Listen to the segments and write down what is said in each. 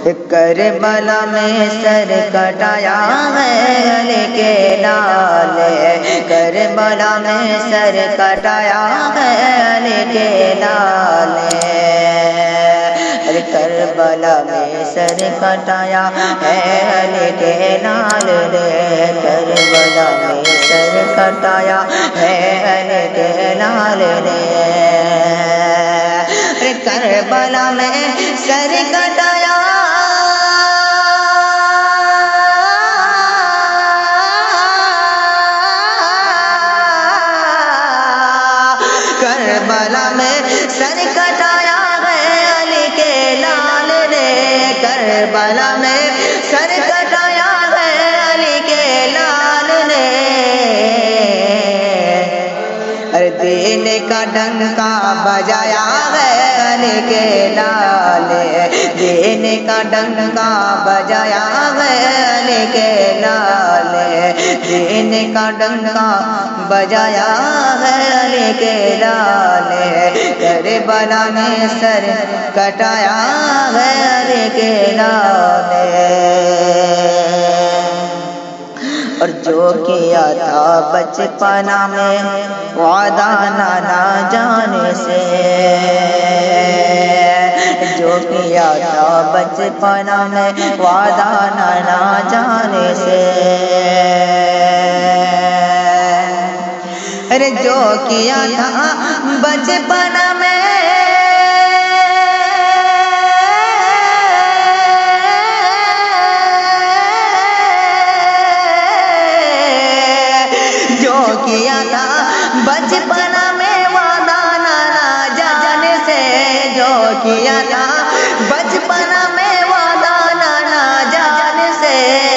کربلا میں سر کٹایا ہے علی کے لال، کربلا میں سر کٹایا ہے علی کے لال، کربلا میں سر کٹایا ہے علی کے لال رے، کربلا میں سر کٹایا ہے علی کے لال رے، کربلا میں سر کٹایا کربلا میں سر کٹایا ہے علی کے لال رے، کربلا میں سر کٹایا ہے علی کے لال رے، دین کا ڈنکا بجایا ہے علی کے لال، دین کا ڈنکا بجایا ہے علی کے لال، دین کا ڈنکا بجایا ہے علی کے لال، کربلا میں سر کٹایا ہے علی کے لال، اور جو کیا تھا بچپن میں وعدہ نانا جانے سے، جو کیا تھا بچپن میں وعدہ نانا جانے سے، ارے جو کیا تھا بچپن میں کیا تھا بچپن میں وعدہ نانا جانے سے، جو کیا تھا بچپن میں وعدہ نانا جانے سے،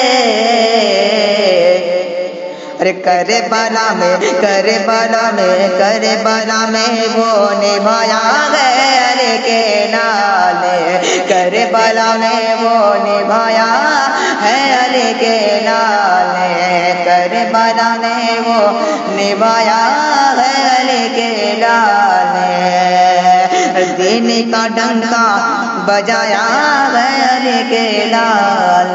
ارے کربلا میں کربلا میں کربلا میں وہ نبھایا ہے علی کے لال، کربلا میں وہ نبھایا ہے علی کے لال، کربلا نے وہ نبھایا ہے علی کے لال، دین کا ڈنکا بجایا ہے علی کے لال،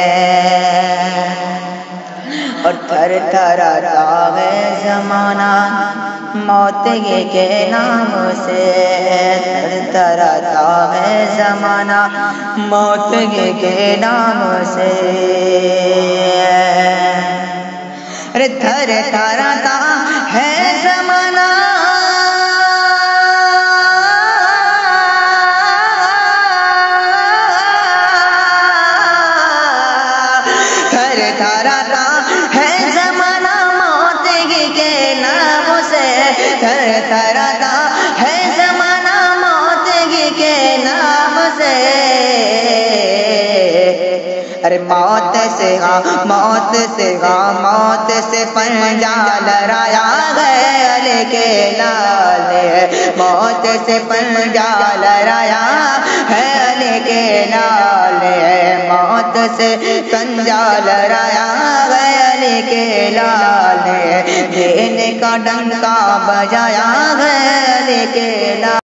اور تھر تھراتا ہے زمانہ موت کے نام سے، تھر تھراتا ہے زمانہ موت کے نام سے، ارے تھر تھراتا ہے زمانہ تھر تھراتا ہے زمانہ موت کے نام سے، تھر تھراتا ہے زمانہ موت کے نام سے، ارے موت سے ہاں موت سے ہاں موت سے پنجا لڑایا ہے علی کے لال، موت سے پنجا لڑایا ہے علی کے لال، موت سے پنجا لڑایا ہے علی کے لال، دین کا ڈنکا بجایا ہے علی کے لال۔